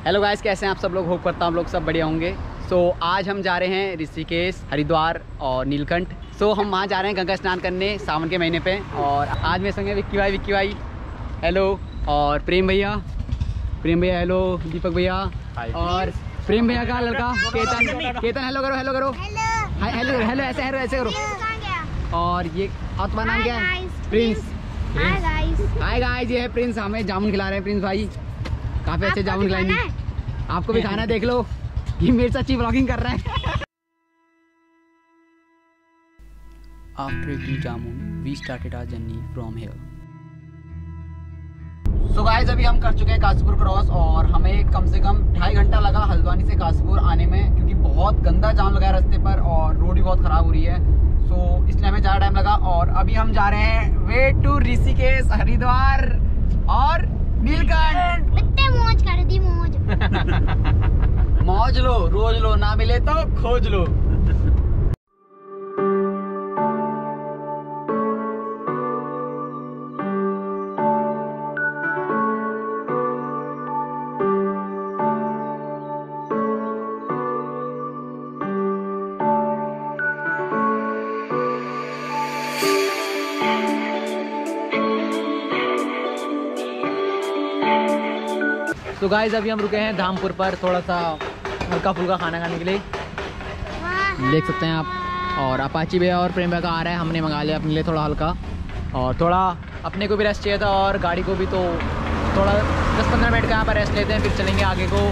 Hello guys, कैसे हैं आप सब लोग? होप करता हूँ आप लोग सब बढ़िया होंगे। आज हम जा रहे हैं ऋषिकेश, हरिद्वार और नीलकंठ। हम वहाँ जा रहे हैं गंगा स्नान करने सावन के महीने पे। और आज मेरे संग है विक्की भाई हेलो, और प्रेम भैया हेलो, दीपक भैया और प्रेम भैया का लड़का केतन हेलो करो हेलो ऐसे करो। और ये और तुम्हारा नाम क्या है? प्रिंस। हाय गाइस, ये है प्रिंस। हमें जामुन खिला रहे हैं प्रिंस भाई, काफी अच्छे जामुन खिलाएंगे। आपको भी खाना है, देख लो ये मेरे से अच्छी ब्लॉगिंग कर रहा है। After eating jamun, we started our journey from here. Guys, अभी हम कर चुके हैं काशीपुर क्रॉस और हमें कम से कम 2.5 घंटा लगा हल्द्वानी से काशीपुर आने में, क्योंकि बहुत गंदा जाम लगा है रास्ते पर और रोड भी बहुत खराब हो रही है। इसलिए हमें ज़्यादा टाइम लगा। और अभी हम जा रहे हैं वे टू ऋषिकेश, हरिद्वार और नीलकंठ। मौज कर दी मौज। मौज लो, रोज लो, ना मिले तो खोज लो। गाइस, अभी हम रुके हैं धामपुर पर थोड़ा सा हल्का फुल्का खाना खाने के लिए, देख सकते हैं आप। और अपाची भैया और प्रेम भैया का आ रहा है, हमने मंगा लिया अपने लिए थोड़ा हल्का, और थोड़ा अपने को भी रेस्ट चाहिए था और गाड़ी को भी। तो थोड़ा 10-15 मिनट का यहाँ पर रेस्ट लेते हैं, फिर चलेंगे आगे को।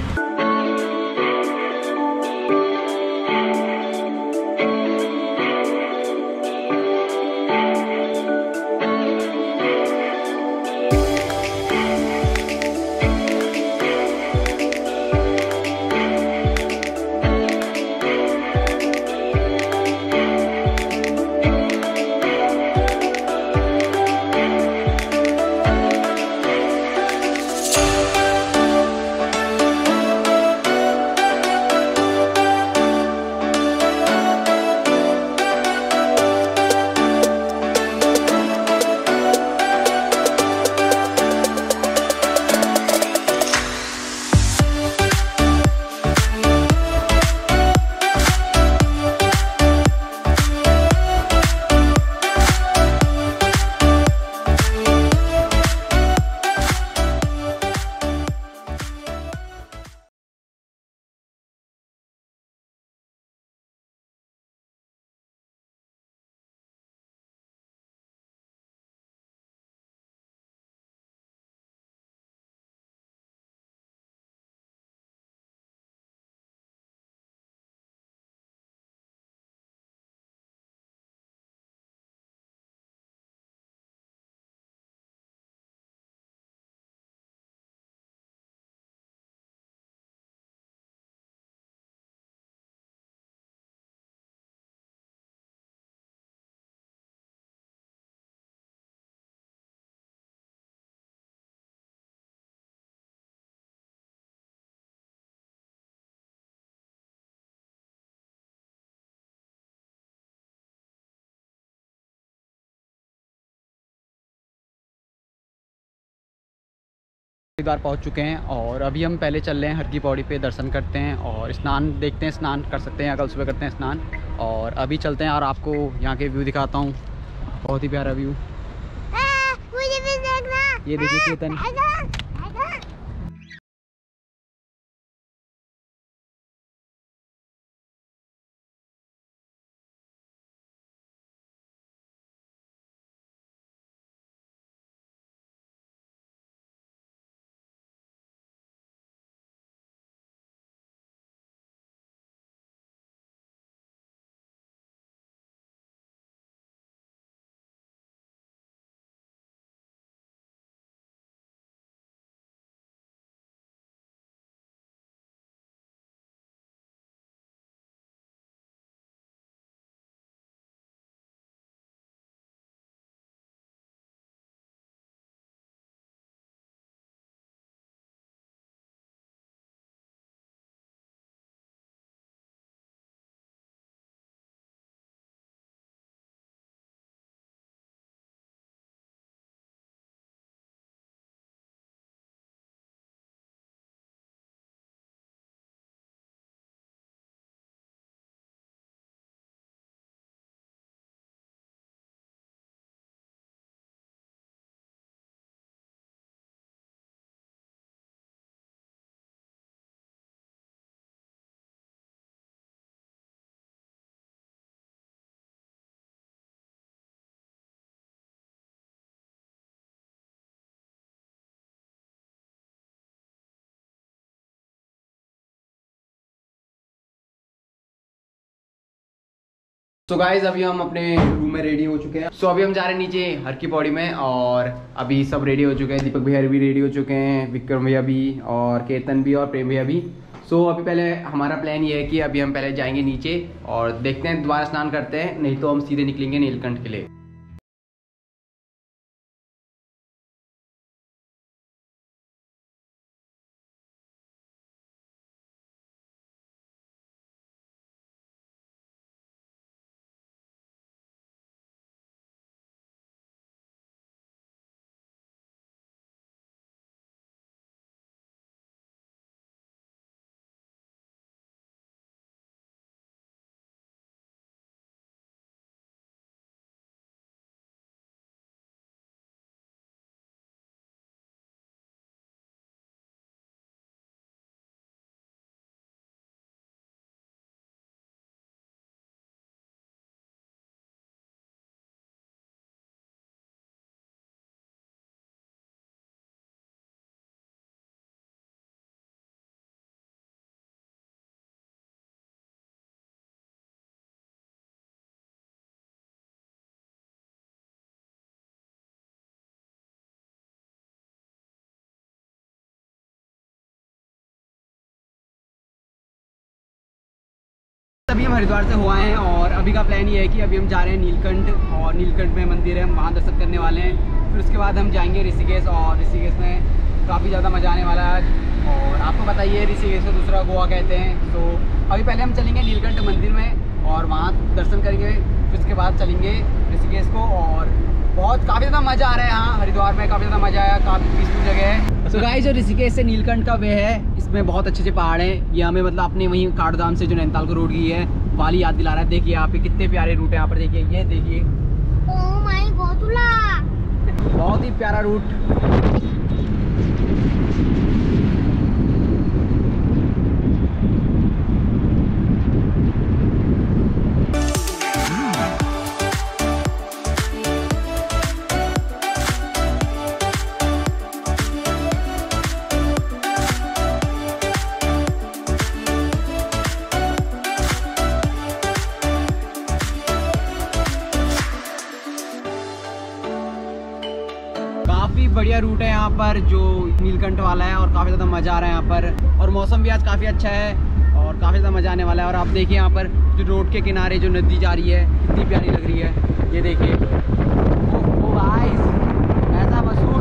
हरिद्वार पहुंच चुके हैं और अभी हम पहले चल रहे हैं हर की पौड़ी पे, दर्शन करते हैं और स्नान देखते हैं, स्नान कर सकते हैं, कल सुबह करते हैं स्नान। और अभी चलते हैं और आपको यहाँ के व्यू दिखाता हूँ, बहुत ही प्यारा व्यू। मुझे भी देखना। ये देखिए केतन। सो गाइज अभी हम अपने रूम में रेडी हो चुके हैं। सो अभी हम जा रहे हैं नीचे हर की पौड़ी में और अभी सब रेडी हो चुके हैं। दीपक भैया भी रेडी हो चुके हैं, विक्रम भैया भी और केतन भी और प्रेम भैया भी। सो अभी पहले हमारा प्लान ये है कि अभी हम पहले जाएंगे नीचे और देखते हैं, दोबारा स्नान करते हैं, नहीं तो हम सीधे निकलेंगे नीलकंठ के लिए। अभी हम हरिद्वार से हुआ हैं और अभी का प्लान ये है कि अभी हम जा रहे हैं नीलकंठ, और नीलकंठ में मंदिर है, हम वहाँ दर्शन करने वाले हैं। फिर उसके बाद हम जाएंगे ऋषिकेश, और ऋषिकेश में काफ़ी ज़्यादा मज़ा आने वाला है। और आपको बताइए ऋषिकेश को दूसरा गोवा कहते हैं। तो अभी पहले हम चलेंगे नीलकंठ मंदिर में और वहाँ दर्शन करेंगे, फिर उसके बाद चलेंगे ऋषिकेश को। और काफ़ी ज़्यादा मज़ा आ रहा है यहाँ हरिद्वार में, काफ़ी ज़्यादा मज़ा आया, काफ़ी पीसफुल जगह है। तो गाइस जो ऋषिकेश से नीलकंठ का वे है, इसमें बहुत अच्छे पहाड़ हैं। ये हमें मतलब अपने वहीं काठगोदाम से जो नैनीताल को रोड गई है वाली याद दिला रहा है। देखिए यहाँ पे कितने प्यारे रूट है, यहाँ पर देखिए, ये देखिए, ओह माय गॉड, बहुत ही प्यारा रूट। काफ़ी बढ़िया रूट है यहाँ पर जो नीलकंठ वाला है, और काफ़ी ज़्यादा मज़ा आ रहा है यहाँ पर। और मौसम भी आज काफ़ी अच्छा है और काफ़ी ज़्यादा मज़ा आने वाला है। और आप देखिए यहाँ पर जो रोड के किनारे जो नदी जा रही है कितनी प्यारी लग रही है, ये देखिए। ओ गाइस, ऐसा वसूल।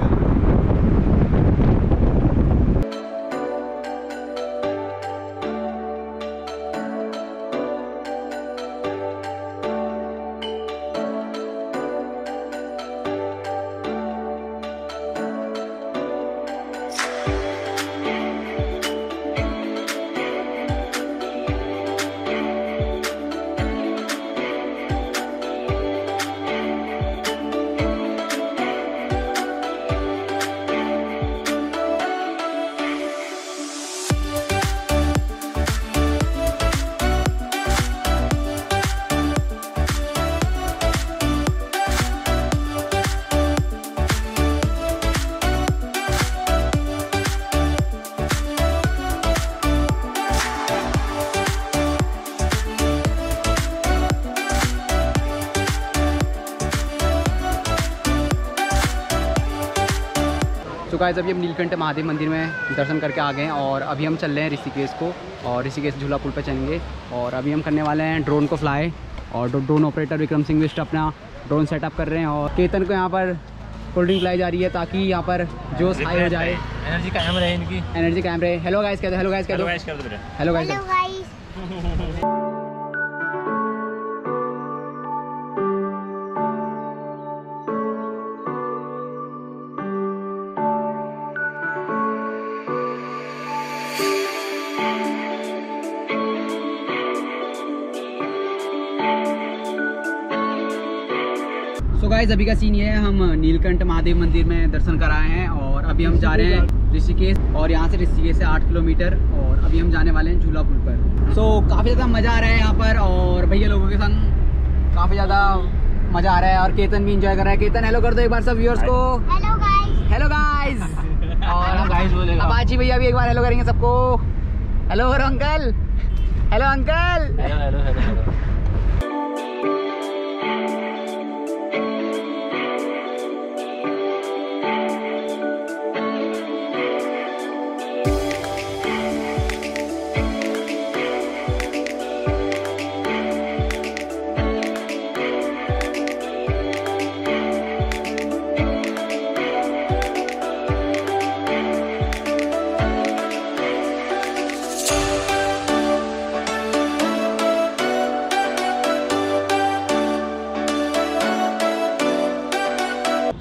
तो गाइस अभी हम नीलकंठ महादेव मंदिर में दर्शन करके आ गए हैं और अभी हम चल रहे हैं ऋषिकेश को, और ऋषिकेश झूला पुल पे चलेंगे। और अभी हम करने वाले हैं ड्रोन को फ्लाई, और ड्रोन ऑपरेटर विक्रम सिंह बिष्ट अपना ड्रोन सेटअप कर रहे हैं। और केतन को यहाँ पर कोल्ड ड्रिंक पिलाई जा रही है ताकि यहाँ पर जोश हाई हो जाए, एनर्जी कायम रहे इनकी, एनर्जी कायम रहे। हेलो गाइस कह दो, हेलो गाइस कह दो, हेलो गाइस। तो गाइस अभी का सीन ये है, हम नीलकंठ महादेव मंदिर में दर्शन कराए हैं और अभी हम जा रहे हैं ऋषिकेश, और यहाँ से ऋषिकेश से 8 किलोमीटर, और अभी हम जाने वाले हैं झूला पुल पर। सो काफ़ी ज़्यादा मज़ा आ रहा है यहाँ पर, और भैया लोगों के संग काफ़ी ज़्यादा मज़ा आ रहा है। और केतन भी इंजॉय कर रहा है। केतन हेलो कर दो एक बार सब व्यूअर्स को। Hello guys, hello guys. और अपाची भैया भी एक बार हेलो करेंगे सबको। Hello uncle, hello uncle. Hello hello hello.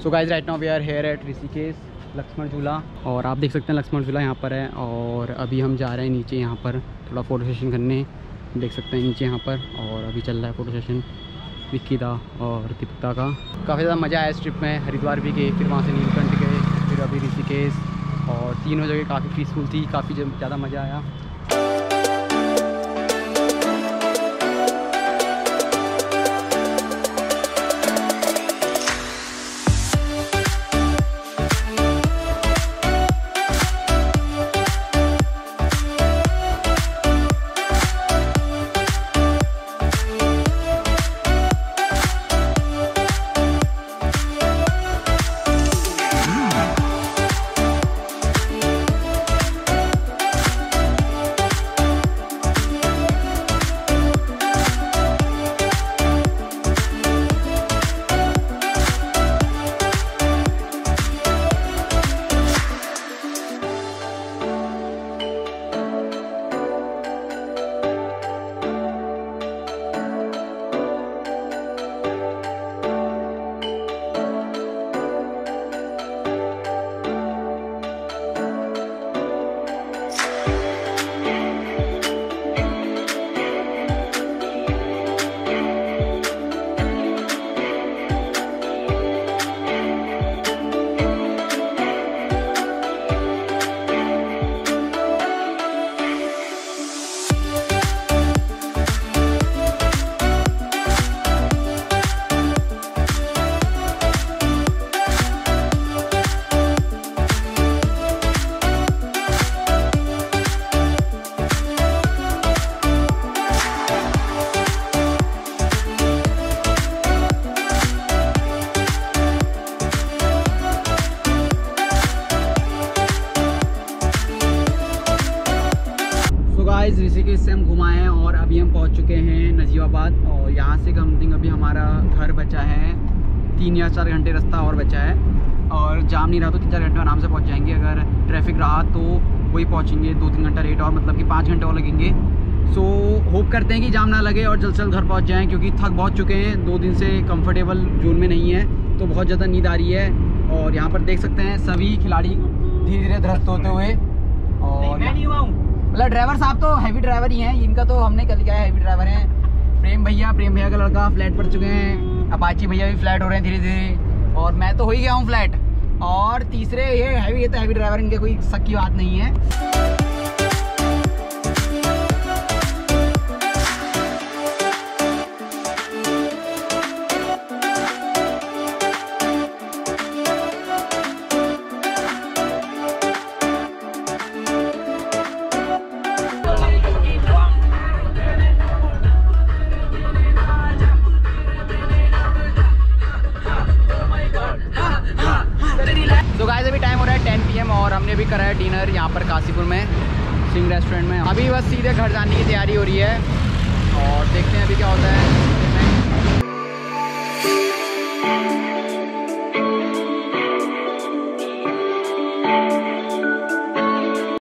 So guys right now we are here at Rishikesh Lakshman Jhula, और आप देख सकते हैं लक्ष्मण झूला यहाँ पर है। और अभी हम जा रहे हैं नीचे यहाँ पर थोड़ा फ़ोटो सेशन करने, देख सकते हैं नीचे यहाँ पर। और अभी चल रहा है फ़ोटो सेशन विक्की दा और दीपिका का। काफ़ी ज़्यादा मज़ा आया इस ट्रिप में। हरिद्वार भी गए, फिर वहाँ से नीलकंठ गए, फिर अभी ऋषिकेश, और तीनों जगह काफ़ी पीसफुल थी, काफ़ी ज़्यादा मज़ा आया। ऋषिकेश से हम घुमाए हैं और अभी हम पहुंच चुके हैं नजीबाबाद, और यहाँ से समथिंग अभी हमारा घर बचा है 3 या 4 घंटे रास्ता और बचा है। और जाम नहीं रहा तो 3-4 घंटे में आराम से पहुँच जाएंगे। अगर ट्रैफिक रहा तो वही पहुँचेंगे 2-3 घंटा लेट, और मतलब कि 5 घंटे और लगेंगे। सो होप करते हैं कि जाम ना लगे और जल्द से जल्द घर पहुँच जाएँ, क्योंकि थक बहुत चुके हैं। 2 दिन से कंफर्टेबल जोन में नहीं है तो बहुत ज़्यादा नींद आ रही है। और यहाँ पर देख सकते हैं सभी खिलाड़ी धीरे धीरे ध्वस्त होते हुए। और मैं नहीं हुआ हूँ, मतलब ड्राइवर साहब तो हैवी ड्राइवर ही हैं, इनका तो हमने कल क्या है हैवी ड्राइवर हैं। प्रेम भैया का लड़का फ्लैट पर चुके हैं, अपाची भैया भी फ्लैट हो रहे हैं धीरे धीरे, और मैं तो हो ही गया हूँ फ्लैट। और तीसरे ये तो हैवी ड्राइवर, इनके कोई शक की बात नहीं है। तो गाइस अभी टाइम हो रहा है 10 PM और हमने भी करा है डिनर यहाँ पर काशीपुर में सिंह रेस्टोरेंट में। अभी बस सीधे घर जाने की तैयारी हो रही है और देखते हैं अभी क्या होता है।